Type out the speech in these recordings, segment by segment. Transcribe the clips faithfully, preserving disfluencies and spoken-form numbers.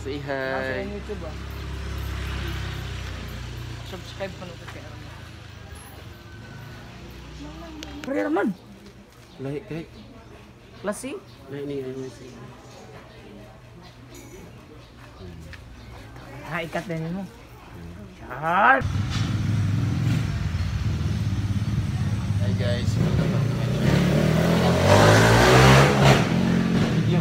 Say hi. Nasa YouTube ah. Subscribe pa nung kaya. Pre naman. Lahi kahit. Klase? Lahi ni ano si. Ha, ikat din mo. Sharp! Hi guys, welcome back to my channel. Video.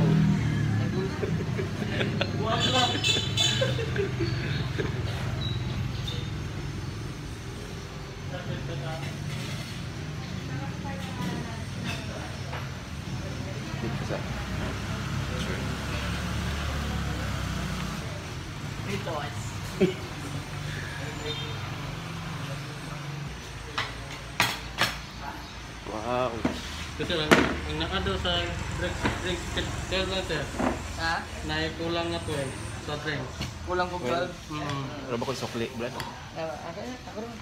Wow. Kasi lang, ang nakado sa drink, drink, kaya lang sir. Ha? Naikulang na to eh, sa drink. Kulang ko ba? Mm. Ano ba ko sukli, Brad? Ako na, ako rin.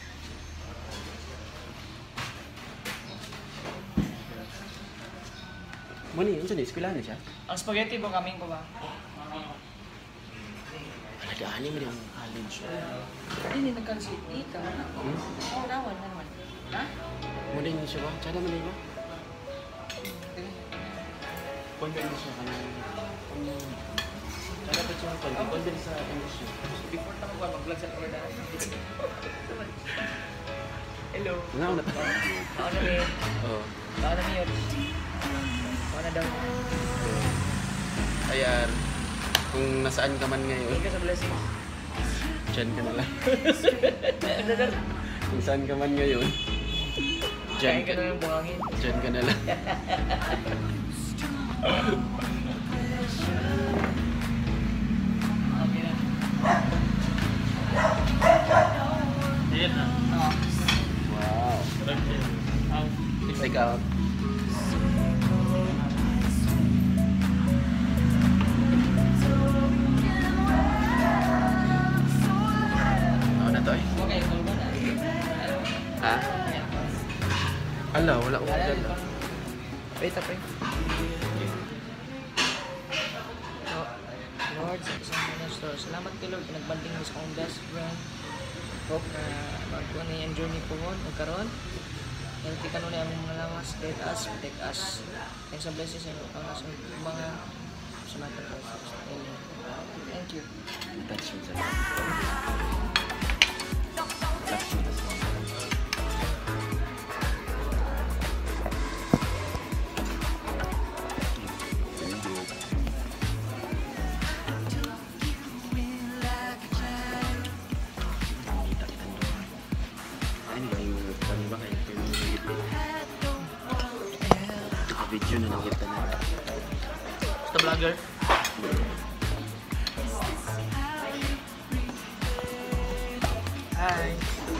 Mani, ano siya? Eskwelahan na siya? Ang spaghetti ba kaming pa ba? Alagaan niya mo yung college. Hindi nagkansit. Ika. Oo, nawan naman. Ha? Muna niya siya ba? Tsada mo na ba? Convent siya ka ng... Tsada ba siya ang convent sa English niya? Before na ko ba mag-vlog sa Florida? Hello. Nga ako nataka. Ako na rin. Oo. Ako na yun. Ako na daw. Ayan. Kung nasaan ka man ngayon, Hindi ka sa blessing. dyan ka na lang. Kung saan ka man ngayon, dyan Kain ka na ng buhangin. Dyan ka na lang. Okay na. Ayan na. Oo. Wow. Ang Take out. Ano na to eh? Okay, ito ba na? Ha? Ala, wala ko dala. Wait up eh. Lord, sa isang minister, salamat kay Lord, pinagbanding mo sa akong best friend. Hope na magkuhan na yung journey po mo, nagkaroon. Healthy ka nun na aming mga lawas, guide us, protect us. Thanks sa blessings and pangkas ng mga sa mga pagkakas. Amen. Thank you. Touch me sa Touch me sa video na lang kita na. Basta vlogger. Hi.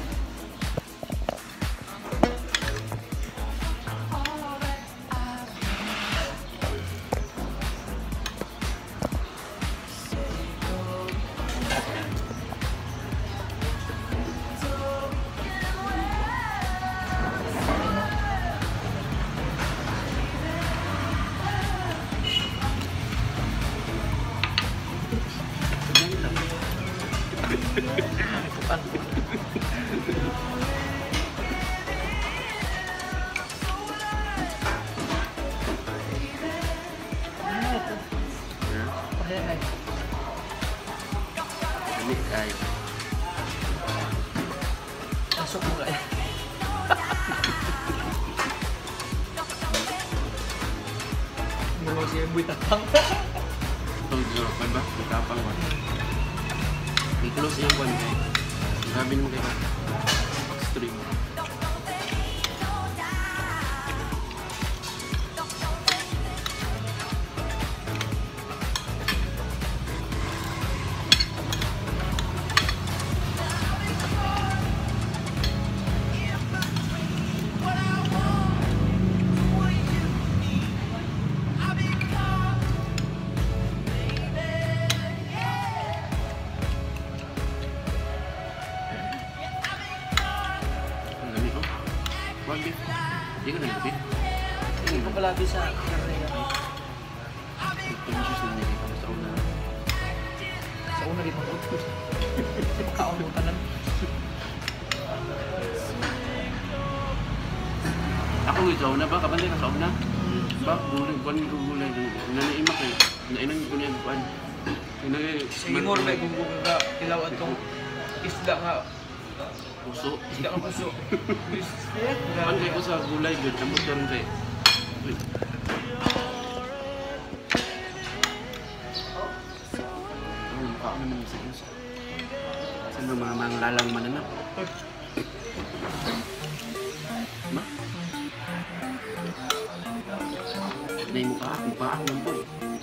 Ini ay. Pasok mo kaya. Mga siya buhay tapang. Itong ginapan ba? Matapang ba? I-close yung one guy. Sabi mo kayo. Stream. Bakit? Hindi ka nalapit? Hindi ko palagi sa karera. Ito yung shoes na nilipang sa una. sauna ba? Kapantay ka sauna? Ba? Gulay, kuhan ko gulay. Nanaimak eh. Nainang ko niya kuhan. Sige mo, may gugulo ka. Kilaw at itong isda nga. Puso. Isda nga puso. Kapantay ko sa gulay, good. Kamot ka rin kayo. Ang mukha ko naman sa iyo. Saan ba mga mga lalang mananap? Ma? Na yung mukha ako, mukha ako ng boy.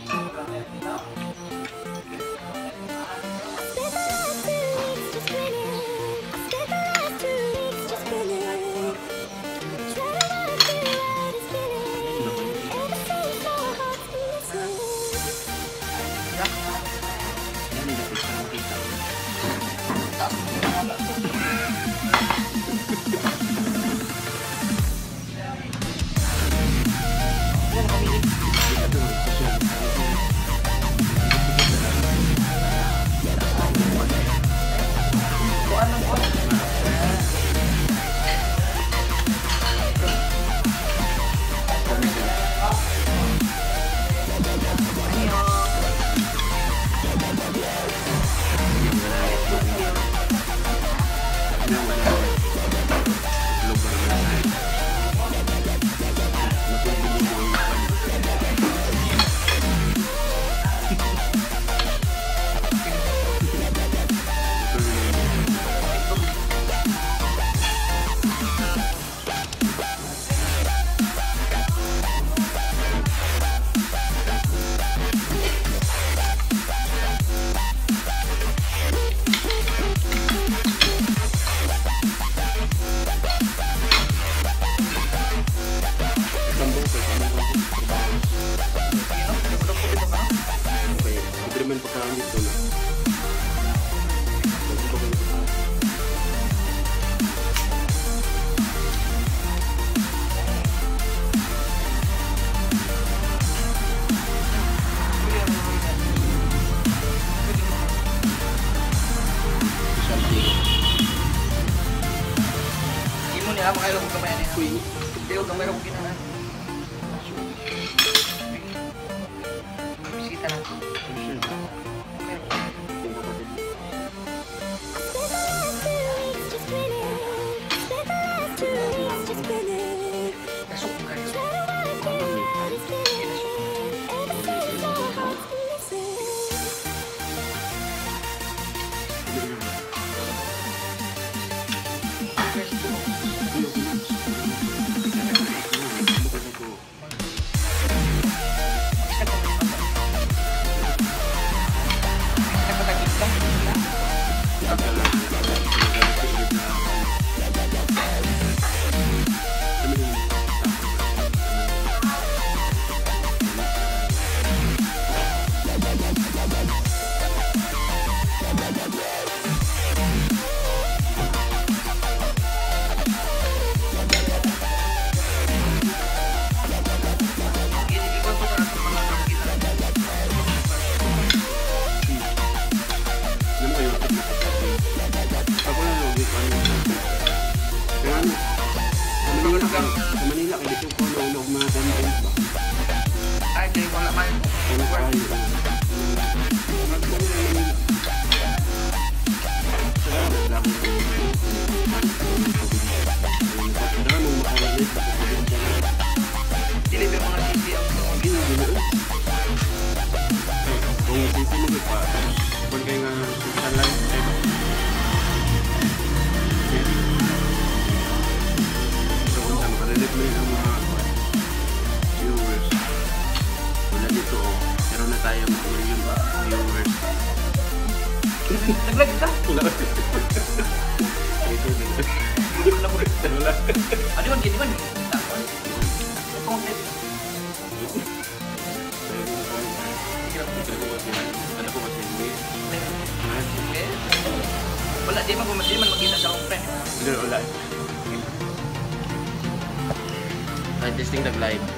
Ako kayo kung kamay niya. Hindi ko kamay ako ginahan. Bisita lang. Pasok kayo. Sa Manila, kaya dito ko na mga content ba? Ay, hindi ko laman. Ano pa kayo? Salamat lang. Saan mo makawalit sa probinsya na? Deliver mga T V ang mga Hindi na ganoon. Kung sisi mo pa, kung kayo nga sa live, diba? So, kung saan makarelate mo yun ang mga viewers. Wala dito, oh. Meron na tayo mga million ba viewers. naglag ka? Wala. Ito, naglag. Hindi ko na ko rin. Wala. Ano yun? Hindi man. May content. Ano ko kasi hindi. Okay. Wala, di man kung di man makita sa akong friend. Hindi, wala. Ay, testing nag-live.